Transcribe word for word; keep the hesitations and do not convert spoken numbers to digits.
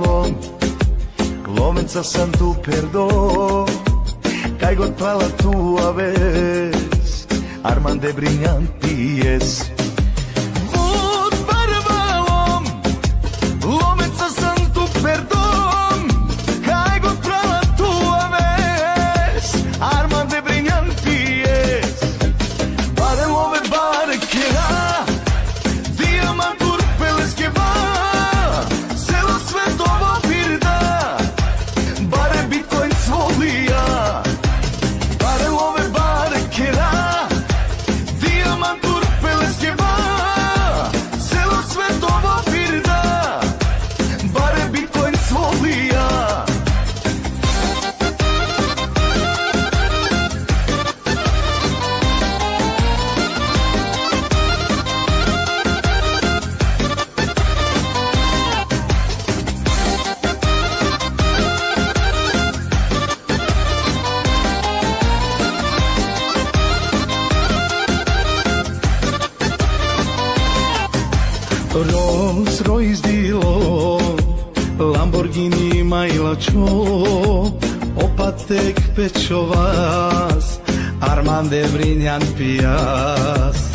carnavalom, lomenca sam tu perdo, kaj god pala tua vez, Armande brillanties. Pod carnavalom, lomenca sam tu perdo, kaj god pala tua vez, Armande brillanties. Bare love, bare kera, diamantur peleskeva, celo svetovo birda, bare bitcoin svolija. Bare love, bare kera, diamantur peleskeva, celo svetovo birda, bare bitcoin svolija. Rolls Royce dilo, Lamborghini majlačo, opatek pečovas, Armande brillant pijas.